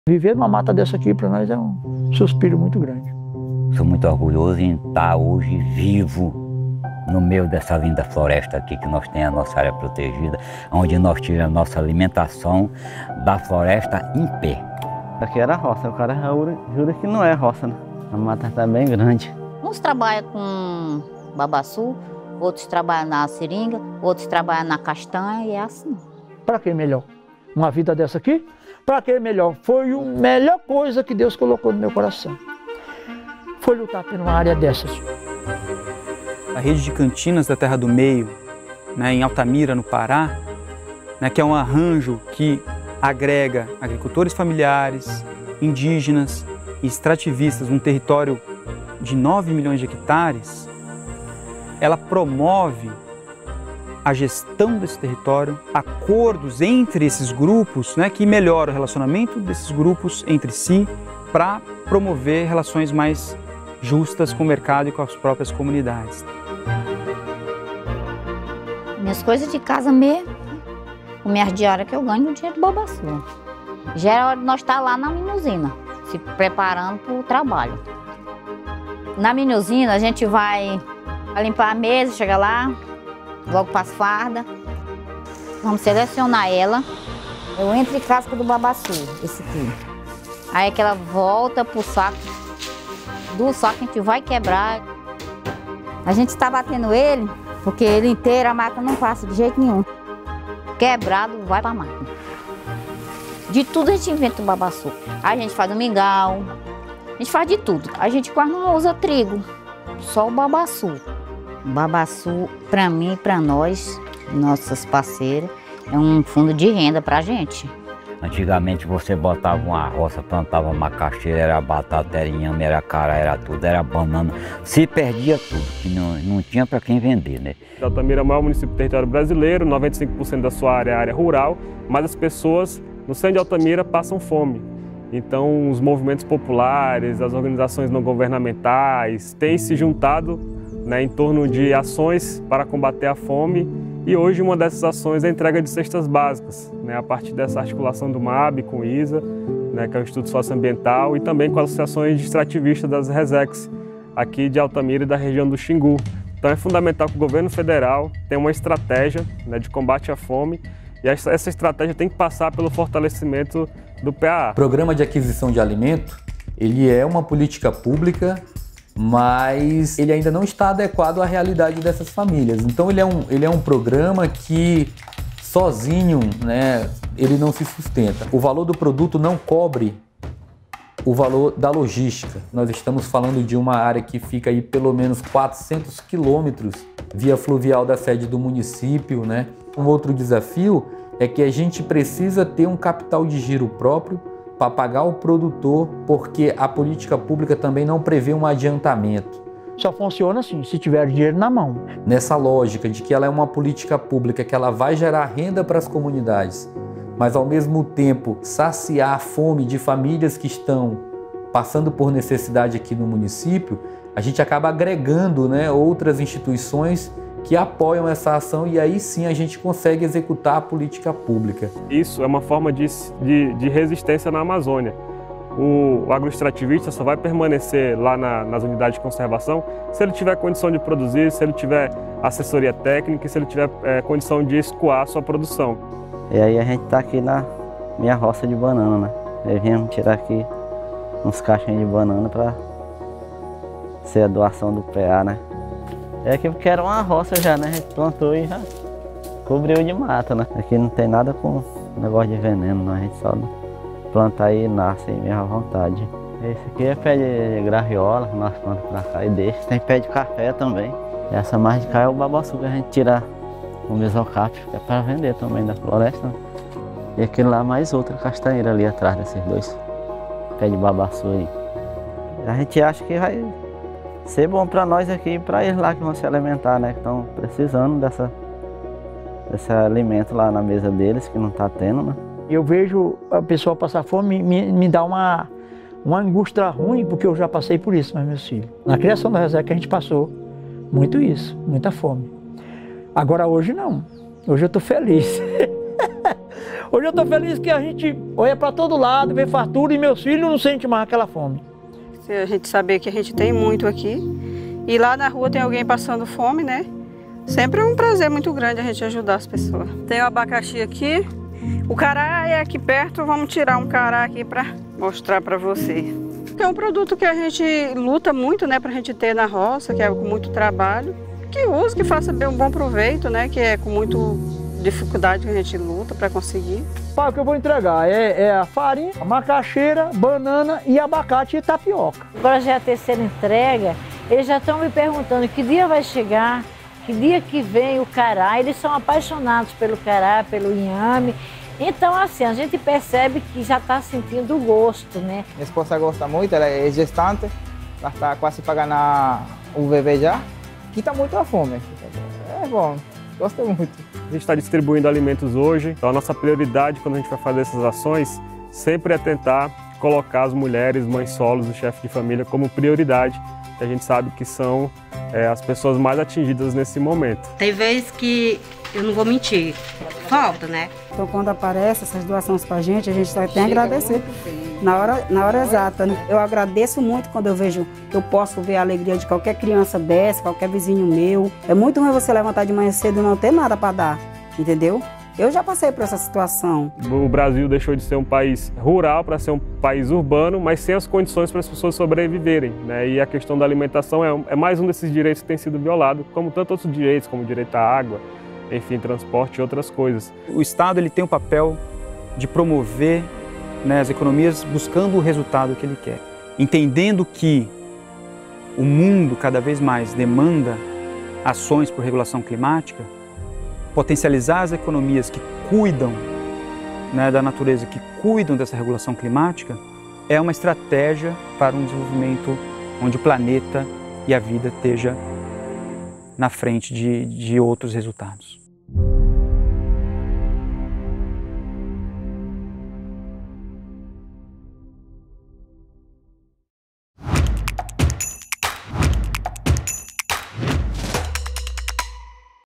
Viver numa mata dessa aqui para nós é um suspiro muito grande. Sou muito orgulhoso em estar hoje vivo no meio dessa linda floresta aqui, que nós temos a nossa área protegida, onde nós tiramos a nossa alimentação da floresta em pé. Aqui era roça, o cara jura que não é roça, né? A mata está bem grande. Uns trabalham com babaçu, outros trabalham na seringa, outros trabalham na castanha e é assim. Para que melhor? Uma vida dessa aqui? Para que melhor? Foi a melhor coisa que Deus colocou no meu coração. Foi lutar por uma área dessas. A rede de cantinas da Terra do Meio, né, em Altamira, no Pará, né, que é um arranjo que agrega agricultores familiares, indígenas e extrativistas num território de 9 milhões de hectares, ela promove a gestão desse território, acordos entre esses grupos, né, que melhoram o relacionamento desses grupos entre si para promover relações mais justas com o mercado e com as próprias comunidades. Minhas coisas de casa mesmo, minhas diárias que eu ganho no dinheiro do babaçu. Já era hora de nós estar lá na minusina, se preparando para o trabalho. Na minusina a gente vai limpar a mesa, chega lá, logo para as fardas. Vamos selecionar ela. Eu entro em casca do babaçu, esse aqui. Aí é que ela volta pro saco. Do saco a gente vai quebrar. A gente está batendo ele, porque ele inteiro a máquina não passa de jeito nenhum. Quebrado, vai para a máquina. De tudo a gente inventa o babaçu. Aí a gente faz o mingau, a gente faz de tudo. A gente quase não usa trigo, só o babaçu. O babaçu, para mim e para nós, nossas parceiras, é um fundo de renda para a gente. Antigamente você botava uma roça, plantava macaxeira, era batata, era inhame, era cará, era tudo, era banana. Se perdia tudo, que não tinha para quem vender, né? Altamira é o maior município do território brasileiro, 95% da sua área é área rural, mas as pessoas no centro de Altamira passam fome. Então os movimentos populares, as organizações não governamentais têm se juntado, né, em torno de ações para combater a fome, e hoje uma dessas ações é a entrega de cestas básicas, né, a partir dessa articulação do MAB com o ISA, né, que é o Instituto Socioambiental, e também com as associações de extrativistas das Resex, aqui de Altamira e da região do Xingu. Então é fundamental que o governo federal tenha uma estratégia, né, de combate à fome, e essa estratégia tem que passar pelo fortalecimento do PAA. O Programa de Aquisição de Alimento, ele é uma política pública, mas ele ainda não está adequado à realidade dessas famílias. Então ele é um programa que sozinho, né, ele não se sustenta. O valor do produto não cobre o valor da logística. Nós estamos falando de uma área que fica aí pelo menos 400 quilômetros via fluvial da sede do município, né? Um outro desafio é que a gente precisa ter um capital de giro próprio para pagar o produtor, porque a política pública também não prevê um adiantamento. Só funciona assim, se tiver dinheiro na mão. Nessa lógica de que ela é uma política pública, que ela vai gerar renda para as comunidades, mas ao mesmo tempo saciar a fome de famílias que estão passando por necessidade aqui no município, a gente acaba agregando, né, outras instituições que apoiam essa ação, e aí sim a gente consegue executar a política pública. Isso é uma forma de resistência na Amazônia. O agroextrativista só vai permanecer lá nas unidades de conservação se ele tiver condição de produzir, se ele tiver assessoria técnica e se ele tiver condição de escoar a sua produção. E aí a gente está aqui na minha roça de banana, né? Aí viemos tirar aqui uns caixinhos de banana para ser a doação do PA, né? É aqui porque era uma roça já, né? A gente plantou e já cobriu de mata, né? Aqui não tem nada com negócio de veneno, não. A gente só planta aí e nasce aí mesmo à vontade. Esse aqui é pé de graviola, nós plantamos pra cá e deixa. Tem pé de café também. E essa mais de cá é o babaçu que a gente tira o mesocap, que é para vender também da floresta. E aquele lá mais outra castanheira ali atrás desses dois pé de babaçu aí. A gente acha que vai ser bom para nós aqui e para eles lá que vão se alimentar, né? Que estão precisando desse alimento lá na mesa deles, que não está tendo, né? Eu vejo a pessoa passar fome, me dá uma angústia ruim, porque eu já passei por isso, mas meus filhos. Na criação da Resex a gente passou muito isso, muita fome. Agora hoje não, hoje eu estou feliz. Hoje eu estou feliz que a gente olha para todo lado, vê fartura e meus filhos não sentem mais aquela fome. Se a gente saber que a gente tem muito aqui e lá na rua tem alguém passando fome, né? Sempre é um prazer muito grande a gente ajudar as pessoas. Tem o abacaxi aqui, o cará é aqui perto, vamos tirar um cará aqui para mostrar para você. É um produto que a gente luta muito, né, pra gente ter na roça, que é com muito trabalho, que use, que faça bem um bom proveito, né, que é com muita dificuldade que a gente luta para conseguir. O que eu vou entregar é a farinha, a macaxeira, banana e abacate e tapioca. Agora já é a terceira entrega, eles já estão me perguntando que dia vai chegar, que dia que vem o cará. Eles são apaixonados pelo cará, pelo inhame. Então, assim, a gente percebe que já está sentindo o gosto, né? Minha esposa gosta muito, ela é gestante, ela está quase para ganhar o bebê já, que está muito à fome. É bom, gosto muito. A gente está distribuindo alimentos hoje, então a nossa prioridade quando a gente vai fazer essas ações sempre é tentar colocar as mulheres, mães solos, o chefe de família como prioridade, que a gente sabe que são as pessoas mais atingidas nesse momento. Tem vezes que, eu não vou mentir, falta, né? Então quando aparece essas doações pra gente, a gente só tem a agradecer na hora exata, né? Eu agradeço muito quando eu vejo, eu posso ver a alegria de qualquer criança dessa, qualquer vizinho meu. É muito ruim você levantar de manhã cedo e não ter nada para dar, entendeu? Eu já passei por essa situação. O Brasil deixou de ser um país rural para ser um país urbano, mas sem as condições para as pessoas sobreviverem, né? E a questão da alimentação é mais um desses direitos que tem sido violado, como tantos outros direitos, como o direito à água, enfim, transporte e outras coisas. O Estado ele tem o papel de promover, né, as economias buscando o resultado que ele quer. Entendendo que o mundo cada vez mais demanda ações por regulação climática, potencializar as economias que cuidam, né, da natureza, que cuidam dessa regulação climática, é uma estratégia para um desenvolvimento onde o planeta e a vida esteja na frente de outros resultados.